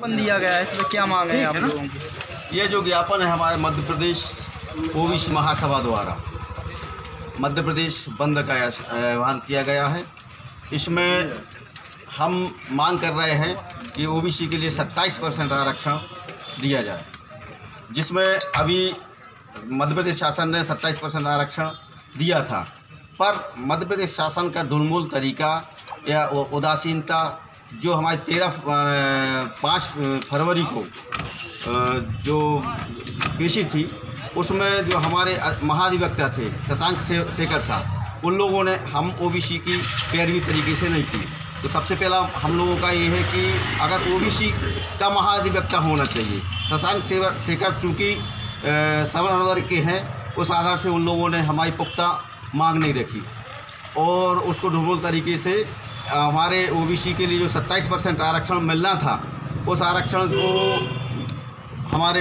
ज्ञापन दिया गया है, इसमें क्या मांग है आप लोगों की? ये जो ज्ञापन है हमारे मध्य प्रदेश ओबीसी महासभा द्वारा मध्य प्रदेश बंद का आह्वान किया गया है। इसमें हम मांग कर रहे हैं कि ओबीसी के लिए 27% आरक्षण दिया जाए, जिसमें अभी मध्य प्रदेश शासन ने 27% आरक्षण दिया था, पर मध्य प्रदेश शासन का ढुलमुल तरीका या उदासीनता जो हमारे 5 फरवरी को जो पेशी थी, उसमें जो हमारे महाधिवक्ता थे शशांक शेखर साहब, उन लोगों ने हम ओबीसी की पैरवी तरीके से नहीं की। तो सबसे पहला हम लोगों का ये है कि अगर ओबीसी का महाधिवक्ता होना चाहिए। शशांक शेखर चूँकि सवर्ण वर्ग के हैं, उस आधार से उन लोगों ने हमारी पुख्ता मांग नहीं रखी और उसको ढुलमुल तरीके से हमारे ओबीसी के लिए जो 27% आरक्षण मिलना था, उस आरक्षण को हमारे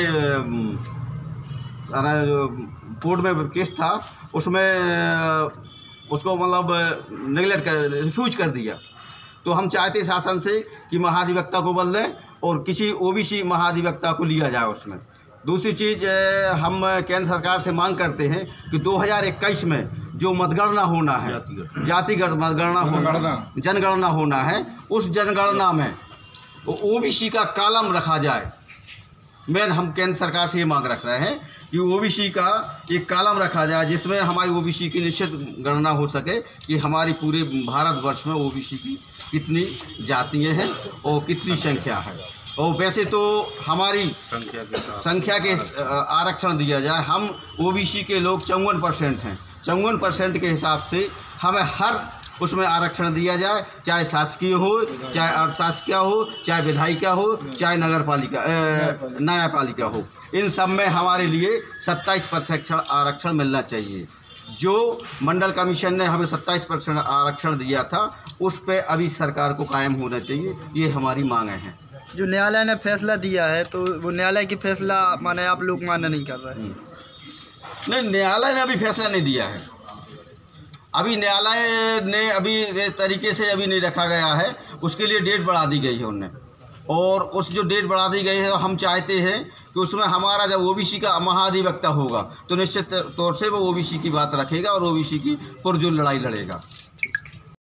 सारा जो कोर्ट में केस था उसमें उसको मतलब नेगलेक्ट कर रिफ्यूज कर दिया। तो हम चाहते शासन से कि महाधिवक्ता को बदलें और किसी ओबीसी महाधिवक्ता को लिया जाए उसमें। दूसरी चीज़, हम केंद्र सरकार से मांग करते हैं कि 2021 में जो मतगणना होना है, जातिगत मतगणना जनगणना होना है, उस जनगणना में ओबीसी का कॉलम रखा जाए। मेन हम केंद्र सरकार से ये मांग रख रहे हैं कि ओबीसी का एक कॉलम रखा जाए, जिसमें हमारी ओबीसी की निश्चित गणना हो सके कि हमारी पूरे भारतवर्ष में ओबीसी की कितनी जातियाँ हैं और कितनी संख्या है। और वैसे तो हमारी संख्या के आरक्षण दिया जाए। हम ओबीसी के लोग 54% हैं, 54% के हिसाब से हमें हर उसमें आरक्षण दिया जाए, चाहे शासकीय हो, चाहे अर्धशासकीय हो, चाहे विधायिका हो, चाहे न्यायपालिका हो। इन सब में हमारे लिए 27% आरक्षण मिलना चाहिए। जो मंडल कमीशन ने हमें 27% आरक्षण दिया था, उस पर अभी सरकार को कायम होना चाहिए। ये हमारी मांगें हैं। जो न्यायालय ने फैसला दिया है, तो वो न्यायालय की फैसला माने आप लोग मान्य नहीं कर रहे हैं? नहीं, न्यायालय ने अभी फैसला नहीं दिया है। अभी न्यायालय ने अभी तरीके से अभी नहीं रखा गया है, उसके लिए डेट बढ़ा दी गई है उनने। और उस जो डेट बढ़ा दी गई है, हम चाहते हैं कि उसमें हमारा जब ओबीसी का महाधिवक्ता होगा तो निश्चित तौर से वो ओबीसी की बात रखेगा और ओबीसी की पुरजोर लड़ाई लड़ेगा।